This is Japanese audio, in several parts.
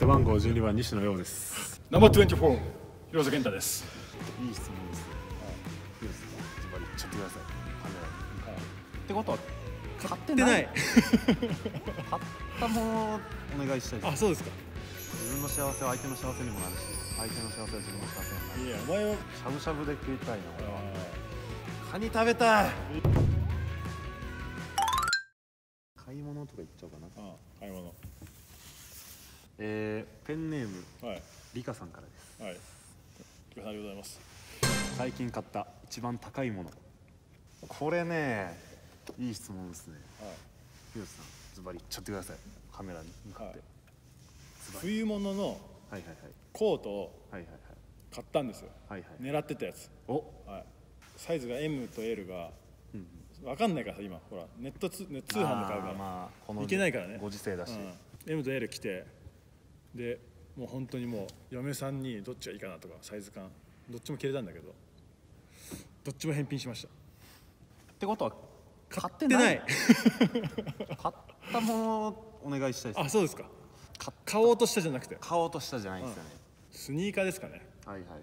背番号12番西野陽です。 ナンバー24広瀬健太です。 いい質問ですね。いいですか。ズバリ言っちゃってください。カメラに。ってことは買ってない。買ったものをお願いしたいです。 あ、そうですか。 自分の幸せは相手の幸せにもなるし、相手の幸せは自分の幸せにもなる。 いや、お前はしゃぶしゃぶで食いたいな。俺はカニ食べたい。買い物とか言っちゃおうかな。 ああ、買い物。 ペンネーム、 はい。 リカさんからです。 はい。リカさんありがとうございます。 最近買った一番高いもの。これね、いい質問ですね。 はい。 広瀬さん、ズバリ言っちゃってください。カメラに向かって。 冬物のコートを買ったんですよ。狙ってたやつ。はい。サイズが M と L が分かんないからさ、今ほらネット通販で買うからいけないからね。 ご時世だし M と L 着て、でもう本当にもう嫁さんにどっちがいいかなとかサイズ感どっちも着れたんだけど、どっちも返品しました。 ってことは買ってない。買ったものをお願いしたいです。 あ、そうですか。買おうとしたじゃなくて、 買おうとしたじゃないですよね。 スニーカーですかね。 はいはいはいはい。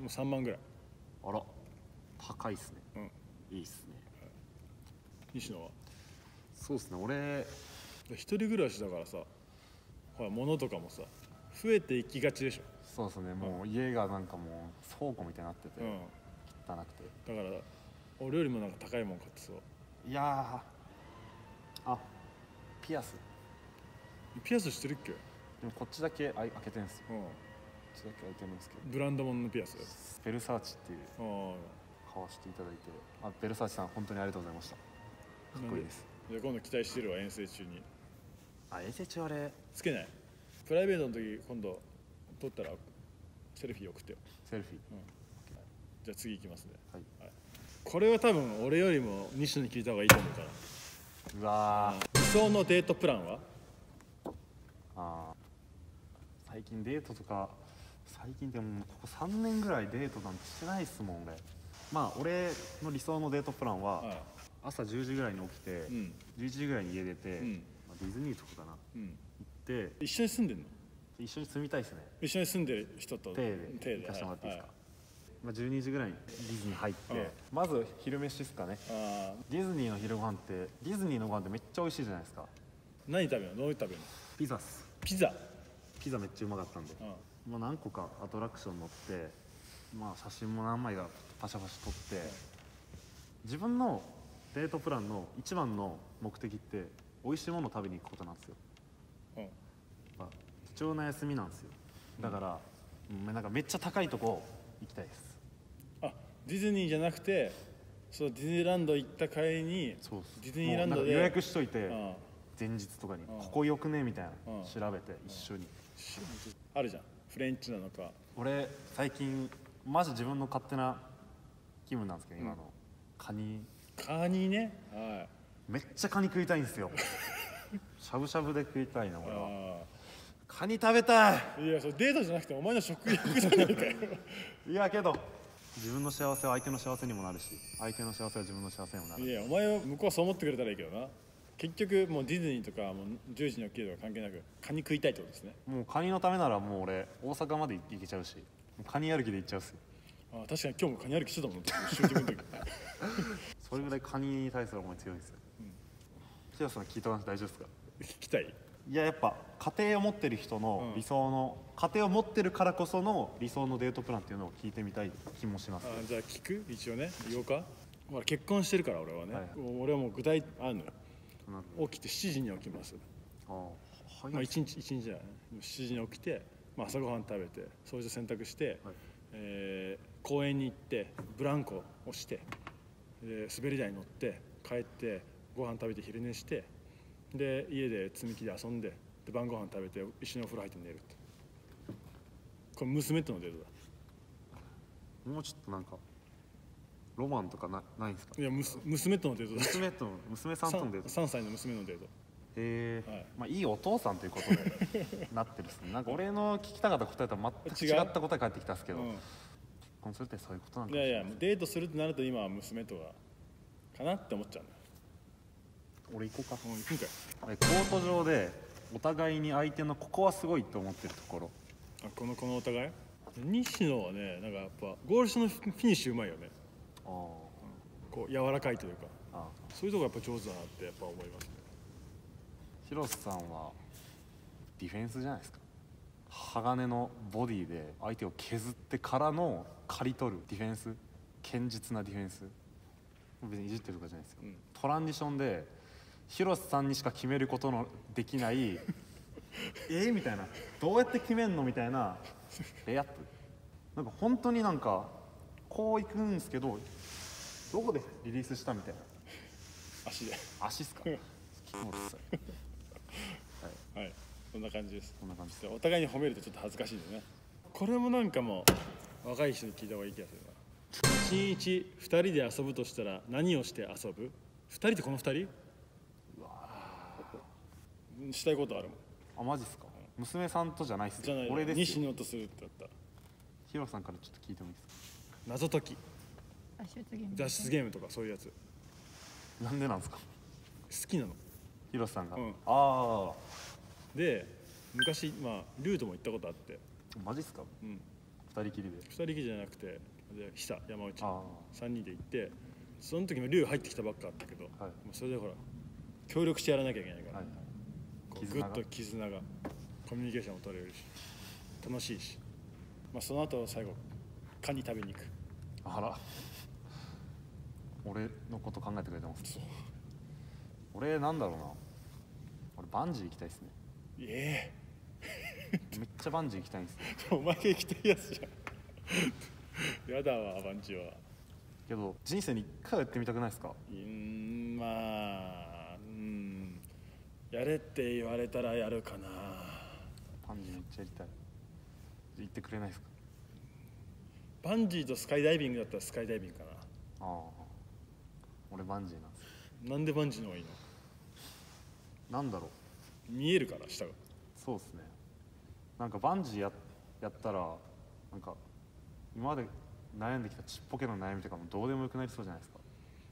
もう3万ぐらい。 あら、高いっすね。いいっすね。 西野はそうっすね。俺一人暮らしだからさ、ほら物とかもさ増えていきがちでしょ。 そうですね。もう家がなんかもう倉庫みたいになってて汚くて、 だから俺よりもなんか高いもん買ってそう。 いやー、あ、ピアスしてるっけ。 でもこっちだけ開けてるんですよ。こっちだけ開いてるんですけど、 ブランド物のピアス。 ベルサーチっていう買わせていただいて、あ、ベルサーチさん本当にありがとうございました。かっこいいです。 じゃあ今度期待してるわ、遠征中に。 あ、遠征中あれつけない。プライベートの時今度撮ったらセルフィー送ってよ。 セルフィー、 じゃあ次行きますね。 はい、 これは多分俺よりも西野に聞いた方がいいと思うから。 うわー、 理想のデートプランは。 最近デートとか、最近でもここ3年ぐらいデートなんてしてないっすもん俺。まあ俺の理想のデートプランは、朝10時ぐらいに起きて、11時ぐらいに家出て、ディズニーとかかな、行って。 一緒に住んでんの。 一緒に住みたいですね。 一緒に住んでる人と手で行かせてもらっていいですか。12時ぐらいにディズニー入って、まず昼飯ですかね。ディズニーの昼ご飯って、ディズニーのご飯ってめっちゃ美味しいじゃないですか。 何食べるの。どう食べるの。 ピザっす。ピザめっちゃうまかったんで、何個かアトラクション乗って、写真も何枚かパシャパシャ撮って、自分のデートプランの一番の目的って美味しいものを食べに行くことなんですよ。貴重な休みなんですよ。だから、なんかめっちゃ高いとこ行きたいです。 あ、ディズニーじゃなくて、そうディズニーランド行った帰りに、ディズニーランドで予約しといて、前日とかにここよくねみたいな調べて一緒に。 あるじゃん、フレンチなのか。 俺最近マジ自分の勝手な気分なんですけど、今のカニね。めっちゃカニ食いたいんですよ。しゃぶしゃぶで食いたいな俺は。カニ食べたい。 いや、それデートじゃなくてお前の食欲じゃないかよ。 いやけど自分の幸せは相手の幸せにもなるし、相手の幸せは自分の幸せにもなる。 いや、お前は向こうはそう思ってくれたらいいけどな。結局もうディズニーとかもう10時に起きるとか関係なくカニ食いたいってことですね。 もうカニのためならもう俺大阪まで行けちゃうし、カニ歩きで行っちゃうっすよ。 確かに今日もカニ歩きしてたもん。 それぐらいカニに対する思い強いですよ。平さん聞いた話大丈夫ですか。 聞きたい。 いや、やっぱ家庭を持ってる人の理想の、家庭を持ってるからこその理想のデートプランっていうのを聞いてみたい気もします。 じゃあ聞く。一応ね、言おうか。結婚してるから俺はね、俺はもう具体あるのよ。起きて7時に起きます。1日じゃない、7時に起きて、朝ごはん食べて掃除洗濯して、公園に行ってブランコをして、滑り台に乗って帰ってご飯食べて昼寝して、で家で積み木で遊んで、晩ご飯食べて一緒にお風呂入って寝るって。これ娘とのデートだ。 もうちょっとなんかロマンとかないんですか。 いや、娘とのデートだ。 娘さんとのデート。 3歳の娘のデート。 いいお父さんということでなってるっすね。なんか俺の聞きたかった答えとは全く違った答え返ってきたんですけど、結婚するってそういうことなんかもしれない。 いやいや、デートするってなると今は娘とかなって思っちゃうんだよ。 俺行こうか。 行くんかい。 コート上でお互いに相手のここはすごいと思ってるところ。 このお互い西野はね、なんかやっぱゴール下のフィニッシュうまいよね。こう柔らかいというか、そういうとこやっぱ上手だなってやっぱ思いますね。 広瀬さんはディフェンスじゃないですか。鋼のボディで相手を削ってからの刈り取るディフェンス、堅実なディフェンス。別にいじってるとかじゃないですよ、トランジションで広瀬さんにしか決めることのできないみたいな、どうやって決めんのみたいなレイアップ、なんか本当になんかこういくんですけど、どこでリリースしたみたいな。足っすかはい、 そんな感じです。 こんな感じです。 お互いに褒めるとちょっと恥ずかしいんでね。これもなんかもう若い人に聞いた方がいい気がするな。1日2人で遊ぶとしたら何をして遊ぶ？ 2人ってこの2人？うわしたいことあるもん。 マジっすか？娘さんとじゃないっすよ。 じゃない、俺です。西野とするってなったらヒロさんからちょっと聞いてもいいですか？ 謎解き、脱出ゲームとかそういうやつ。 なんでなんですか？ 好きなの、 ヒロさんが。 で昔ルートも行ったことあって。 マジっすか？2人きりで。 2人きりじゃなくて、で久山内3人で行って、その時もルー入ってきたばっかあったけど、もうそれでほら協力してやらなきゃいけないから、ぐっと絆がコミュニケーションも取れるし楽しいし、その後最後カニ食べに行く。 あら、俺のこと考えてくれてます。俺なんだろうな、俺バンジー行きたいですね。めっちゃバンジー行きたいんですよ。 お前が行きたいやつじゃんやだわ、バンジーは。 けど人生に1回やってみたくないですか？ やれって言われたらやるかな。 バンジーめっちゃやりたい。言ってくれないですか？ バンジーとスカイダイビングだったらスカイダイビングかな。 俺バンジーなんです。 なんでバンジーの方がいいの？ なんだろう、見えるから下が。 そうっすね。なんかバンジーやったらなんか今まで悩んできたちっぽけの悩みとかもどうでもよくなりそうじゃないですか。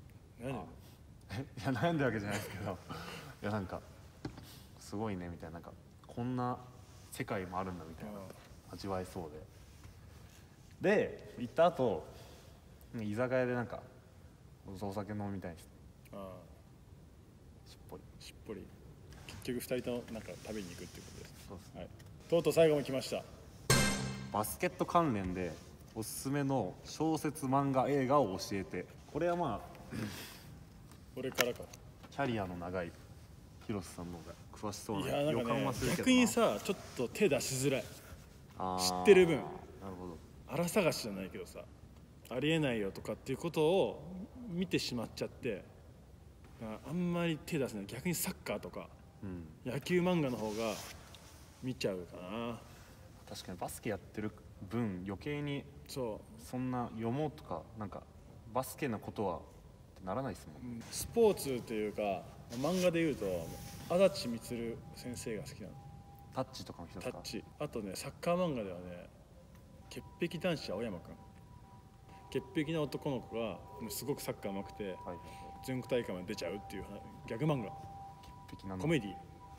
いや悩んでるわけじゃないですけどいやなんかすごいねみたいな、なんかこんな世界もあるんだみたいな味わえそうで行った後居酒屋でなんかお酒飲みたいです。しっぽり結局2人となんか食べに行くっていうことです。 そうですね。 とうとう最後も来ました。 バスケット関連でおすすめの小説、漫画、映画を教えて。これは俺からか。 キャリアの長い広瀬さんの方が詳しそうな予感はするけどな。 逆にさ、ちょっと手出しづらい。知ってる分。 なるほど。 荒探しじゃないけどさ、ありえないよとかっていうことを見てしまっちゃって、あんまり手出せない。逆にサッカーとか、野球漫画の方が見ちゃうかな。 確かにバスケやってる分余計にそんな読もうとかなんかバスケのことはってならないですもん。 スポーツというか漫画でいうと足立みつる先生が好きなの。 タッチとかの人ですか？ タッチ。あとね、サッカー漫画ではね、潔癖男子青山くん、潔癖な男の子がすごくサッカーうまくて、全国大会まで出ちゃうっていうギャグ漫画、コメディ。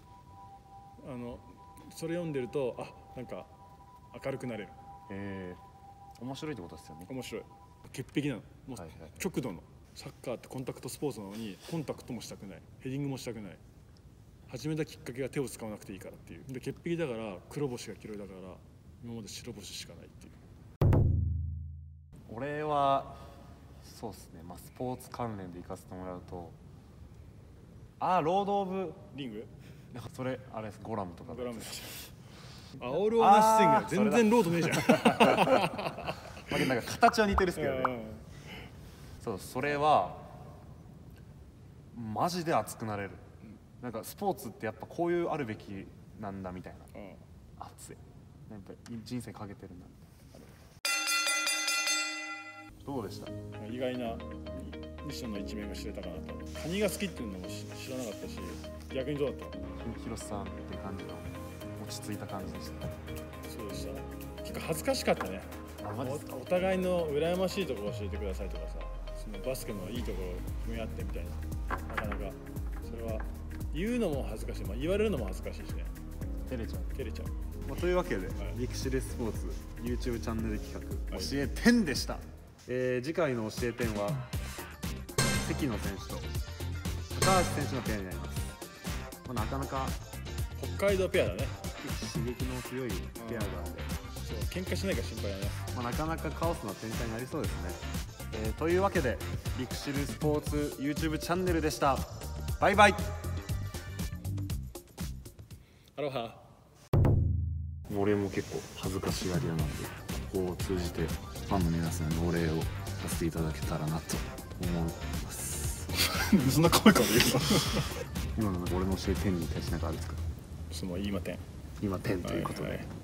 それ読んでるとなんか明るくなれる。 面白いってことですよね。 面白い。潔癖なの、もう極度の。サッカーってコンタクトスポーツなのにコンタクトもしたくない、ヘディングもしたくない。始めたきっかけが手を使わなくていいからっていう。で潔癖だから黒星が嫌いだから今まで白星しかないっていう。 俺はそうですね、スポーツ関連で行かせてもらうとロード・オブ・リング、 それあれです。ゴラムとか。 ゴラムですよ。オール・オア・ナッシングは全然ロードねえじゃんなんか形は似てるっすけどね。それはマジで熱くなれる。なんかスポーツってやっぱこういうあるべきなんだみたいな。熱い。やっぱり人生かけてるんだ。どうでした？ 意外な西野の一面が知れたかなと。カニが好きっていうのも知らなかったし、逆にどうだった？ 広瀬さんっていう感じの落ち着いた感じでした。 そうでした。結構恥ずかしかったね。 マジですか？ お互いの羨ましいところを教えてくださいとかさ、そのバスケのいいところを踏み合ってみたいな、なかなかそれは言うのも恥ずかしい、言われるのも恥ずかしいしね。 照れちゃう。 照れちゃう。 というわけで、リクシルスポーツ YouTube チャンネル企画、教え10でした。次回の教え10は関野選手と高橋選手のペアになります。なかなか北海道ペアだね。 刺激の強いペアなんで、 そう喧嘩しないか心配だね。 なかなかカオスな展開になりそうですね。というわけでリクシルスポーツ YouTube チャンネルでした。バイバイ。 アロハ。 俺も結構恥ずかしがり屋なんで、ここを通じてファンの皆さんにお礼をさせていただけたらなと思います。 そんな声から言うの？ 今の俺の教え10に対して何かあるんですか？ その今10 ということで、